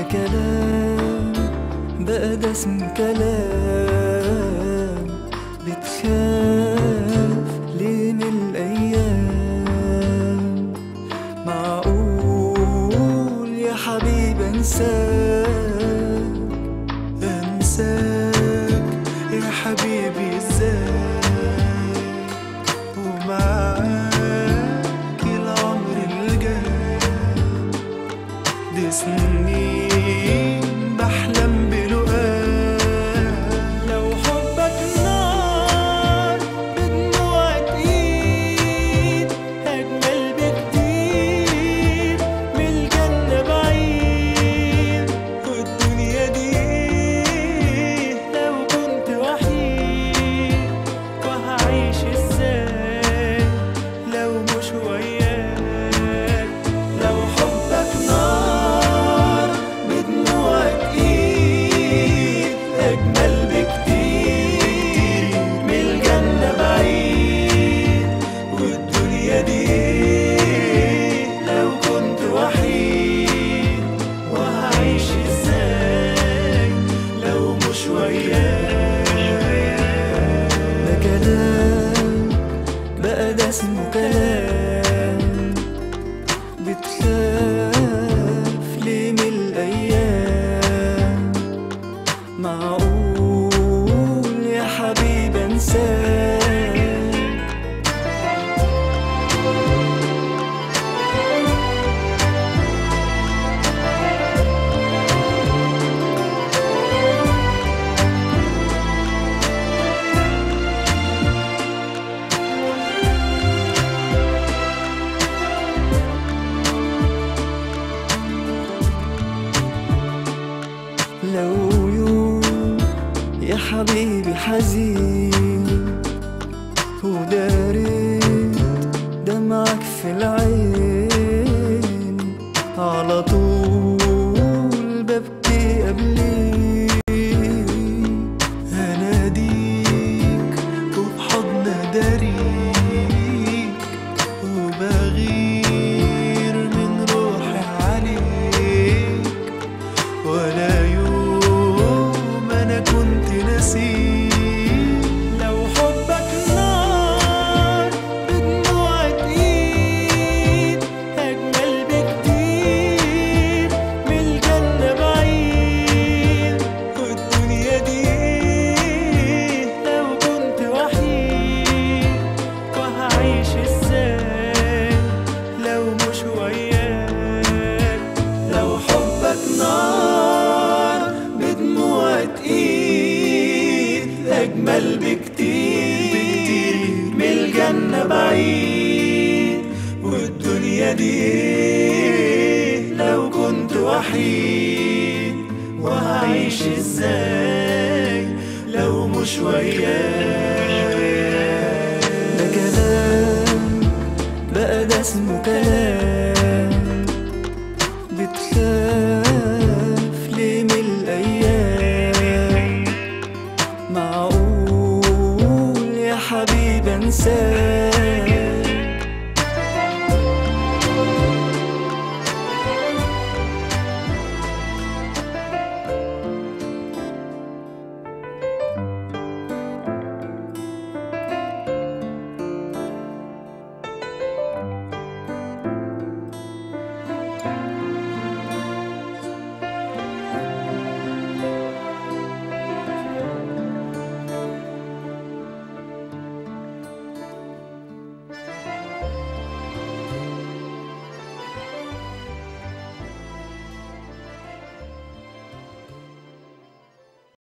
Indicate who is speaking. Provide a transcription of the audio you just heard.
Speaker 1: كلام بقى ده اسمه كلام. بتخاف ليه من الأيام؟ معقول يا حبيبي أنساك يا حبيبي ازاي؟ ومعاك العمر الجاي دي سنين بحلم بلقاك. لو حبك نار بدموعك ايد أجمل بكتير من الجنة بعيد. والدنيا دي لو كنت وحيد وهعيش ازاي لو مش وياك؟ لو حبك نار بدموعك ايد أجمل بكتير من الجنة بعيد. والدنيا دي لو كنت وحيد وهعيش ازاي لو مش وياك؟ ده كلام بقى ده اسمه كلام. بتخاف ليه من الأيام؟ معقول يا حبيبي أنساك؟ لو يوم يا حبيبي حزين وداريت دمعك في العين، على طول ببكي قبليك. هناديك وبحضن داريك وبغير من روحي عليك. ولا يوم أنا كنت نسيك. لو حبك نار بدموعك إيد أجمل بكتير من الجنة بعيد. والدنيا دي لو كنت وحيد وهعيش إزاي لو مش وياك؟ لو حبك نار بدموعك ايد أجمل بكتير من الجنة بعيد. والدنيا دي لو كنت وحيد وهعيش ازاي لو مش وياك؟